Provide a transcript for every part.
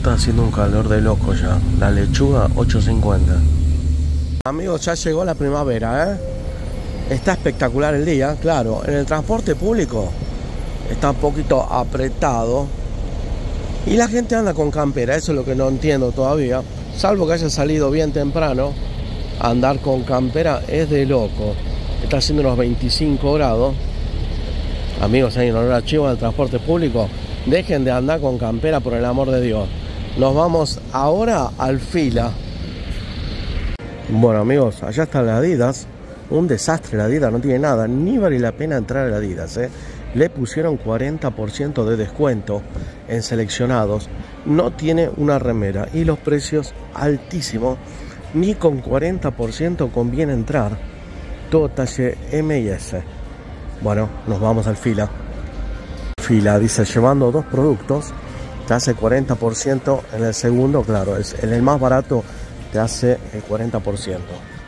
está haciendo un calor de loco ya. La lechuga 8.50. Amigos, ya llegó la primavera, ¿eh? Está espectacular el día, claro. En el transporte público está un poquito apretado y la gente anda con campera. Eso es lo que no entiendo todavía. Salvo que haya salido bien temprano, andar con campera es de loco. Está haciendo unos 25 grados. Amigos, hay un olor a chivo en el transporte público. Dejen de andar con campera, por el amor de Dios. Nos vamos ahora al Fila. Bueno, amigos, allá está la Adidas. Un desastre la Adidas, no tiene nada. Ni vale la pena entrar a la Adidas, ¿eh? Le pusieron 40% de descuento en seleccionados. No tiene una remera y los precios altísimos. Ni con 40% conviene entrar. Todo talle M y S. Bueno, nos vamos al Fila. Fila dice, llevando dos productos te hace 40%. En el segundo, claro, en el más barato te hace el 40%.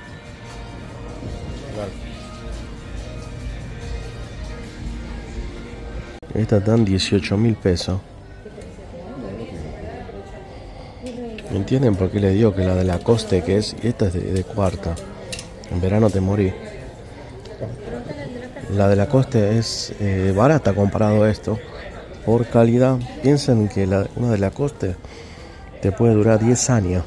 Esta está en 18.000 pesos. ¿Entienden por qué le digo que la de Lacoste que es? Esta es de cuarta. En verano te morí. La de Lacoste es barata comparado a esto. Por calidad. Piensen que una de Lacoste te puede durar 10 años.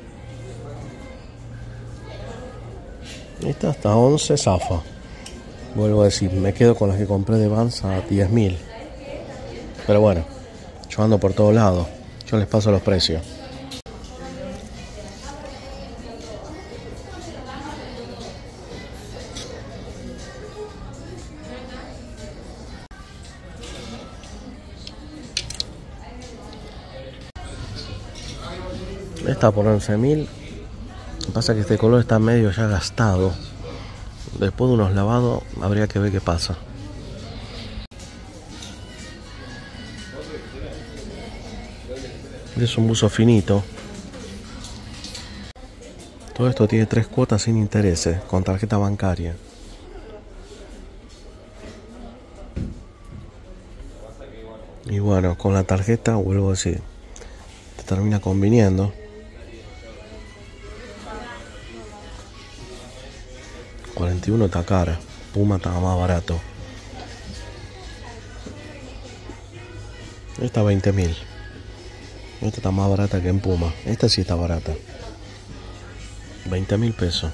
Esta hasta 11 zafa. Vuelvo a decir, me quedo con las que compré de Vans a 10.000. Pero bueno, yo ando por todos lados. Yo les paso los precios. Esta por 11.000. Lo que pasa es que este color está medio ya gastado. Después de unos lavados habría que ver qué pasa. Es un buzo finito. Todo esto tiene 3 cuotas sin intereses, con tarjeta bancaria. Y bueno, con la tarjeta, vuelvo a decir, te termina conviniendo. 41 está cara, Puma está más barato. Esta 20.000. Esta está más barata que en Puma. Esta sí está barata. 20.000 pesos.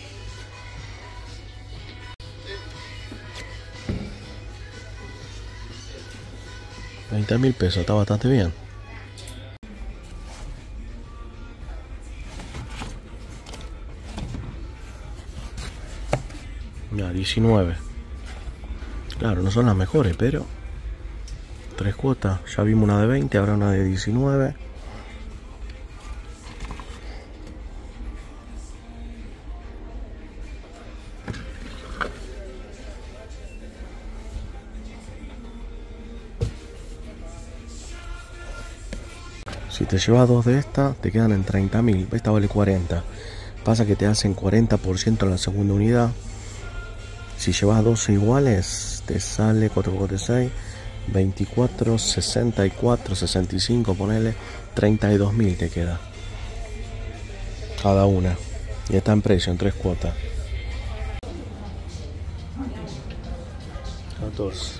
$20.000 pesos, está bastante bien. Ya, 19. Claro, no son las mejores, pero 3 cuotas. Ya vimos una de 20, ahora una de 19. Si te llevas 2 de estas, te quedan en 30.000. Esta vale 40. Pasa que te hacen 40% en la segunda unidad. Si llevas 12 iguales, te sale 4×6, 24, 64, 65, ponele 32.000 te queda. Cada una. Y está en precio, en 3 cuotas. 14.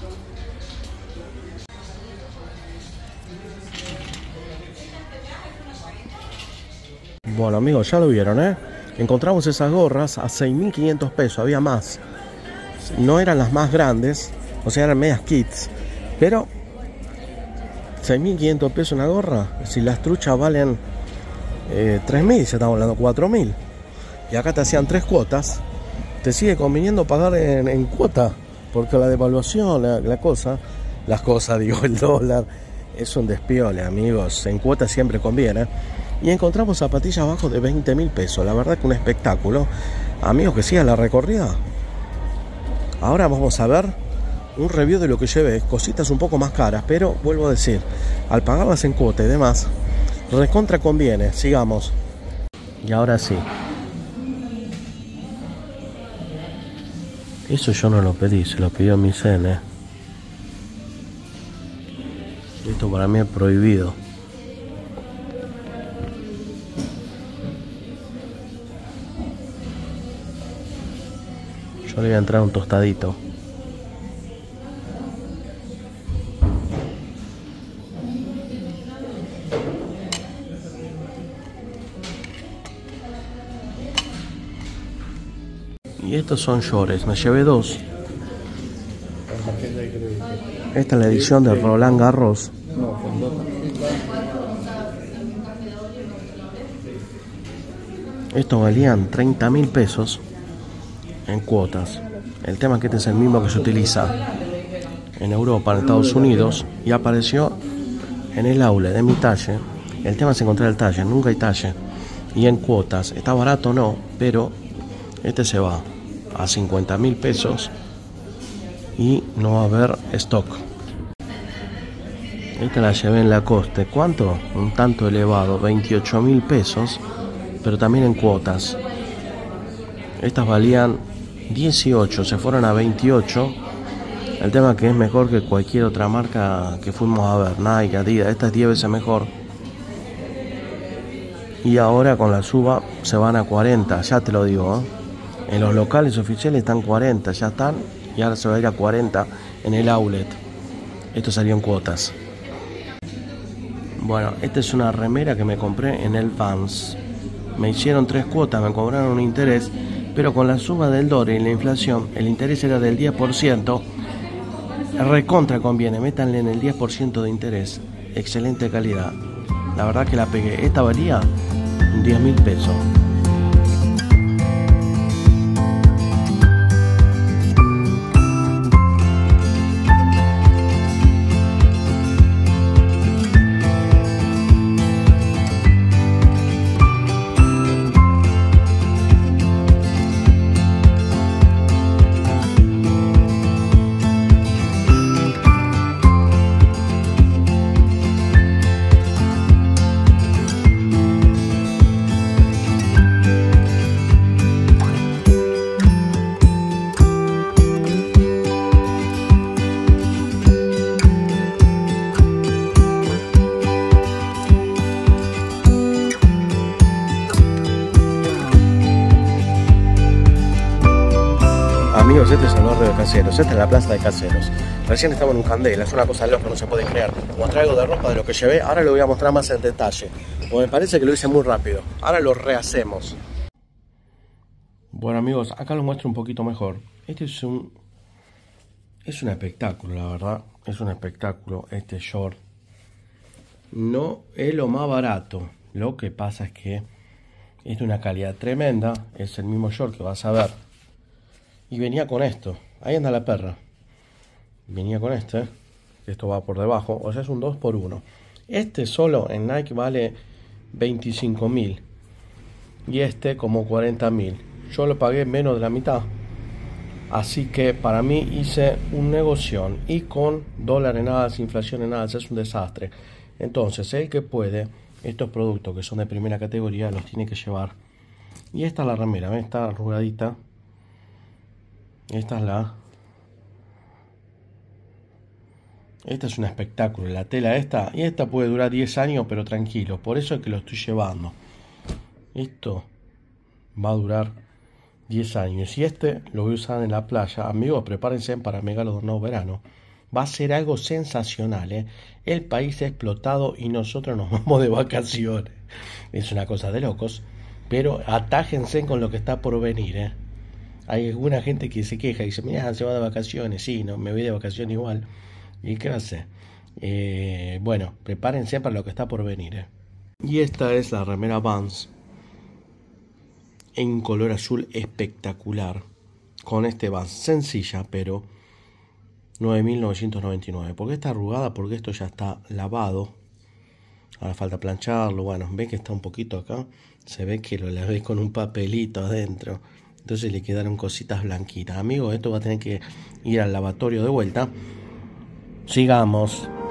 Bueno, amigos, ya lo vieron, ¿eh? Encontramos esas gorras a 6.500 pesos. Había más. No eran las más grandes, o sea, eran medias kits. Pero 6.500 pesos una gorra. Si las truchas valen 3.000, se estamos hablando 4.000. Y acá te hacían 3 cuotas. Te sigue conviniendo pagar en cuota, porque la devaluación, las cosas, el dólar, es un despiole, amigos. En cuota siempre conviene. Y encontramos zapatillas abajo de 20.000 pesos. La verdad que un espectáculo. Amigos, que sigan la recorrida. Ahora vamos a ver un review de lo que llevé. Cositas un poco más caras, pero vuelvo a decir, al pagarlas en cuota y demás, recontra conviene. Sigamos. Y ahora sí. Eso yo no lo pedí, se lo pidió mi cene. Esto para mí es prohibido. Yo le voy a entrar un tostadito. Y estos son shorts, me llevé 2. Esta es la edición de Roland Garros. Estos valían 30.000 pesos en cuotas. El tema es que este es el mismo que se utiliza en Europa, en Estados Unidos, y apareció en el outlet de mi talle. El tema es encontrar el talle, nunca hay talle. Y en cuotas, está barato no, pero este se va a 50.000 pesos y no va a haber stock. Esta la llevé en Lacoste. ¿Cuánto? Un tanto elevado, 28.000 pesos, pero también en cuotas. Estas valían 18, se fueron a 28. El tema es que es mejor que cualquier otra marca que fuimos a ver, Nike, Adidas. Esta es 10 veces mejor. Y ahora con la suba se van a 40, ya te lo digo, ¿eh? En los locales oficiales están 40, ya están, y ahora se va a ir a 40 en el outlet. Esto salió en cuotas. Bueno, esta es una remera que me compré en el Vans. Me hicieron 3 cuotas, me cobraron un interés, pero con la suba del dólar y la inflación, el interés era del 10%. Recontra conviene, métanle en el 10% de interés. Excelente calidad. La verdad que la pegué. Esta valía 10.000 pesos. Amigos, este es el barrio de Caseros, esta es la plaza de Caseros. Recién estamos en un Candela, es una cosa loca, no se puede creer. Mostré algo de ropa de lo que llevé, ahora lo voy a mostrar más en detalle. Porque me parece que lo hice muy rápido. Ahora lo rehacemos. Bueno amigos, acá lo muestro un poquito mejor. Este es un espectáculo, la verdad. Es un espectáculo este short. No es lo más barato. Lo que pasa es que es de una calidad tremenda. Es el mismo short que vas a ver. Y venía con esto. Ahí anda la perra. Venía con este. Esto va por debajo. O sea, es un 2x1. Este solo en Nike vale 25.000. Y este como 40.000. Yo lo pagué menos de la mitad. Así que para mí hice un negocio. Y con dólar en nada, inflación en nada, es un desastre. Entonces, el que puede, estos productos que son de primera categoría, los tiene que llevar. Y esta es la remera. ¿Ven? Está arrugadita. Esta es un espectáculo, la tela esta, y esta puede durar 10 años, pero tranquilo, por eso es que lo estoy llevando. Esto va a durar 10 años, y este lo voy a usar en la playa. Amigos, prepárense para Megalodon verano. Va a ser algo sensacional, ¿eh? El país ha explotado y nosotros nos vamos de vacaciones. Es una cosa de locos, pero atájense con lo que está por venir, ¿eh? Hay alguna gente que se queja y dice, mira, se va de vacaciones. Sí, no, me voy de vacaciones igual. ¿Y qué va a hacer? Bueno, prepárense para lo que está por venir, ¿eh? Y esta es la remera Vans en color azul espectacular. Con este Vans, sencilla, pero 9.999. ¿Por qué está arrugada? Porque esto ya está lavado. Ahora falta plancharlo. Bueno, ven que está un poquito acá. Se ve que lo lavé con un papelito adentro. Entonces le quedaron cositas blanquitas. Amigos, esto va a tener que ir al lavatorio de vuelta. Sigamos.